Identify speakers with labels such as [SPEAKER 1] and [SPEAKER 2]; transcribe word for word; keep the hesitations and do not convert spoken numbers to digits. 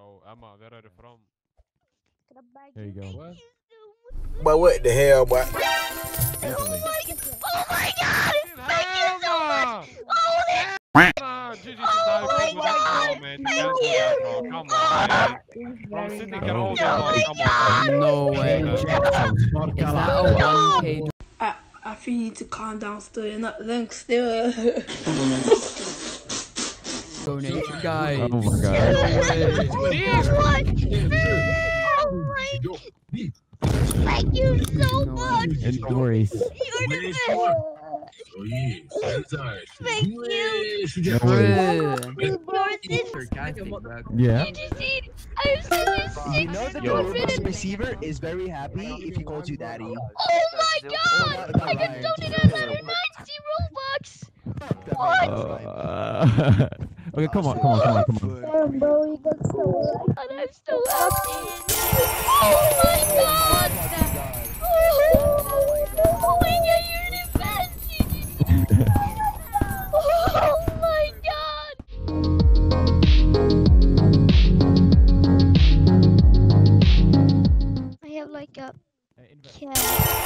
[SPEAKER 1] Bro, Emma, where are you from?
[SPEAKER 2] There you go.
[SPEAKER 1] What?
[SPEAKER 3] But what the hell, boy?
[SPEAKER 4] Oh my, oh my god! Thank you so much! Holy
[SPEAKER 1] Nah, G G,
[SPEAKER 4] oh my god!
[SPEAKER 1] man.
[SPEAKER 4] Thank
[SPEAKER 1] You can't do
[SPEAKER 4] you!
[SPEAKER 1] that, bro. Come on, man. Bro, Sydney can hold it, bro. Come on, man.
[SPEAKER 2] No way. Is that a one K?
[SPEAKER 5] I, I feel you need to calm down still. You're not them still.
[SPEAKER 2] Donation, guys.
[SPEAKER 1] Oh my god.
[SPEAKER 2] No way.
[SPEAKER 4] What? Oh my god! Thank you so much!
[SPEAKER 2] No worries.
[SPEAKER 4] You're the best! Thank you!
[SPEAKER 2] No worries.
[SPEAKER 4] You're this.
[SPEAKER 2] Yeah.
[SPEAKER 4] Did you see? I'm seven six.
[SPEAKER 6] You know that the Roblox receiver is very happy if he calls you daddy.
[SPEAKER 4] Oh my god! I got donated another ninety Robux! What?
[SPEAKER 2] Uh, okay, come on, come on, come on, come on.
[SPEAKER 4] Damn, bro, you got so lucky. And I'm so happy. Oh my god! Oh my god, you're the best! Oh my god! I have like a cat.